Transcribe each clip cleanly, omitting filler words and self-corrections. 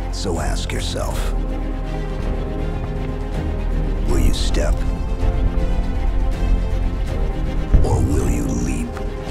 So ask yourself, will you step or will you leap?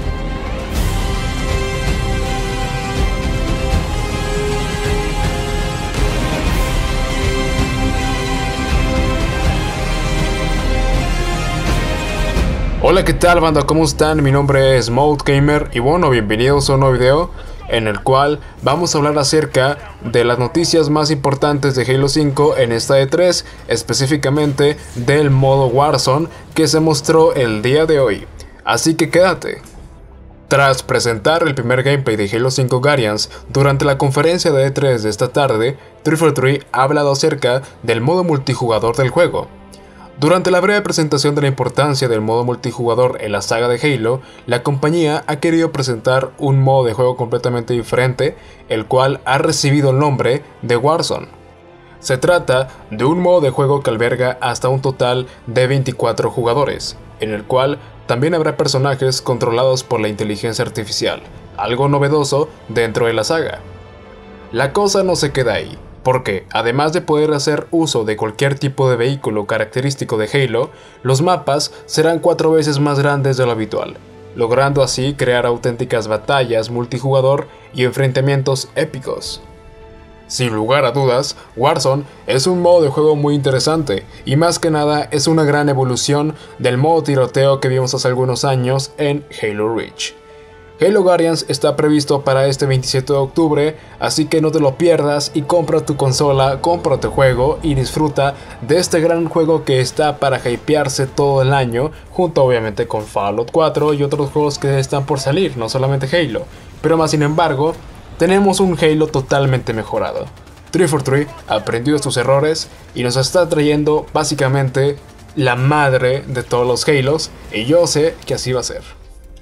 Hola, ¿qué tal, banda? ¿Cómo están? Mi nombre es Mode Gamer y bueno, bienvenidos a un nuevo video en el cual vamos a hablar acerca de las noticias más importantes de Halo 5 en esta E3, específicamente del modo Warzone que se mostró el día de hoy. Así que quédate. Tras presentar el primer gameplay de Halo 5 Guardians durante la conferencia de E3 de esta tarde, 343 ha hablado acerca del modo multijugador del juego. Durante la breve presentación de la importancia del modo multijugador en la saga de Halo, la compañía ha querido presentar un modo de juego completamente diferente, el cual ha recibido el nombre de Warzone. Se trata de un modo de juego que alberga hasta un total de 24 jugadores, en el cual también habrá personajes controlados por la inteligencia artificial, algo novedoso dentro de la saga. La cosa no se queda ahí, porque además de poder hacer uso de cualquier tipo de vehículo característico de Halo, los mapas serán 4 veces más grandes de lo habitual, logrando así crear auténticas batallas multijugador y enfrentamientos épicos. Sin lugar a dudas, Warzone es un modo de juego muy interesante y más que nada es una gran evolución del modo tiroteo que vimos hace algunos años en Halo Reach. Halo Guardians está previsto para este 27 de octubre, así que no te lo pierdas y compra tu consola, compra tu juego y disfruta de este gran juego que está para hypearse todo el año, junto obviamente con Fallout 4 y otros juegos que están por salir, no solamente Halo. Pero más sin embargo, tenemos un Halo totalmente mejorado. 343 aprendió de sus errores y nos está trayendo básicamente la madre de todos los Halos, y yo sé que así va a ser.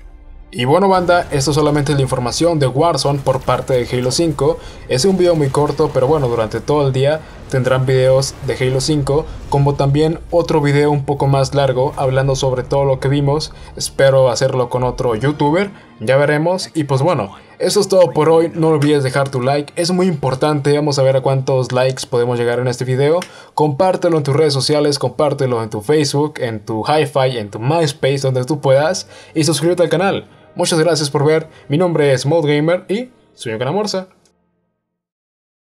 Y bueno, banda, esto solamente es la información de Warzone por parte de Halo 5. Es un video muy corto, pero bueno, durante todo el día tendrán videos de Halo 5, como también otro video un poco más largo hablando sobre todo lo que vimos. Espero hacerlo con otro youtuber, ya veremos. Y pues bueno, eso es todo por hoy. No olvides dejar tu like, es muy importante. Vamos a ver a cuántos likes podemos llegar en este video. Compártelo en tus redes sociales, compártelo en tu Facebook, en tu Hi-Fi, en tu MySpace, donde tú puedas, y suscríbete al canal. Muchas gracias por ver, mi nombre es Mode Gamer y sueño con la morsa.